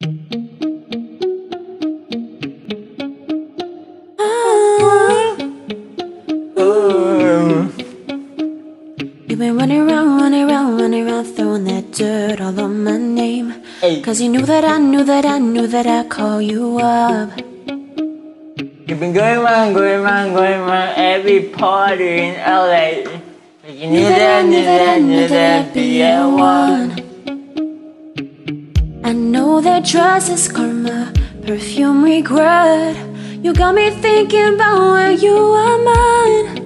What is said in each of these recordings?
You've been running around, running around, running around, throwing that dirt all on my name. Cause you knew that I knew that I knew that I'd call you up. You've been going around, going around, going around every party in LA. But you knew that, knew that, knew that I'd be at one. I know that dress is karma, perfume regret. You got me thinking about when you were mine.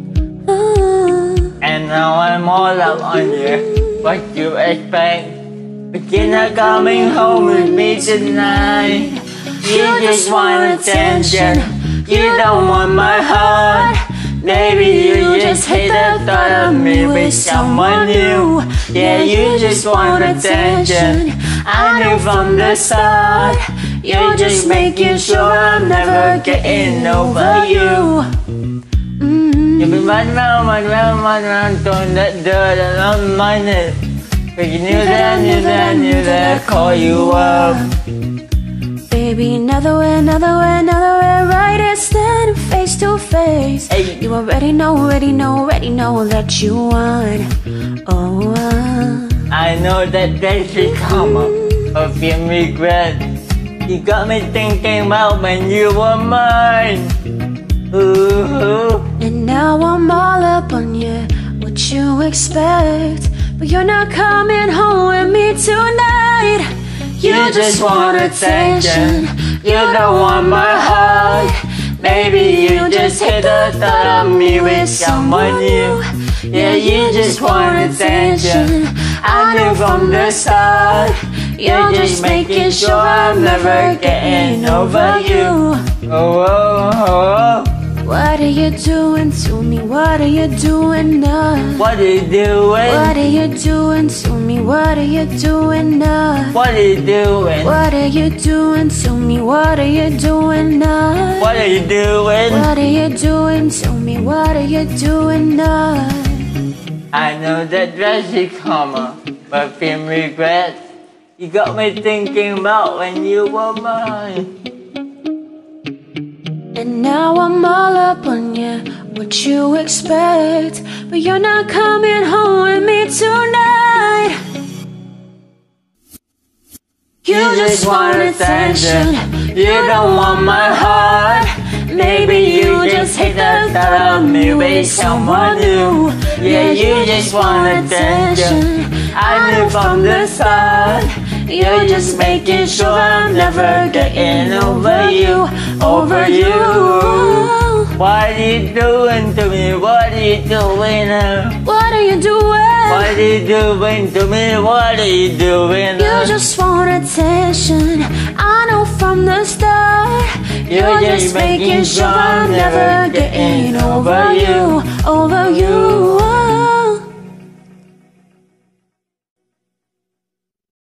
And now I'm all up on you. What you expect? But you're not coming home with me tonight. You just want attention. You don't want my heart. Maybe you just hate the thought of me with someone new. Yeah, you just want attention. I knew from the start. You're just making sure I'm never getting over you. You've been running around, running around, running around, throwing that dirt on my neck. But you knew that, knew that, knew that I'd call you up. Baby, another way, another way, another way, right here standing face to face. You already know, already know, already know that you want. Oh, I know that day should come up, of your regret. You got me thinking about when you were mine. Ooh. And now I'm all up on you, what you expect? But you're not coming home with me tonight. You just want attention. You don't want my heart. Maybe you just hate the thought of me with someone new. Yeah, you just want attention. I knew from the start. You're just making sure I'm never getting over you. Oh, oh, oh, oh. What are you doing to me? What are you doing now? What are you doing? What are you doing to me? What are you doing now? What are you doing? What are you doing to me? What are you doing now? What are you doing? What are you doing to me? What are you doing now? I know that dress is karma, but feel regret. You got me thinking about when you were mine. And now I'm all up on you, what you expect? But you're not coming home with me tonight. You just want attention. You don't want my heart. Maybe you just hate the thought of me with someone new. Yeah, you just want attention. I knew from the start. You're just making sure I'm never getting over you, over you. What are you doing to me? What are you doing now? What are you doing? What are you doing to me? What are you doing now? You just want attention. I know from the start. You're just making sure I'm never getting over you, over you.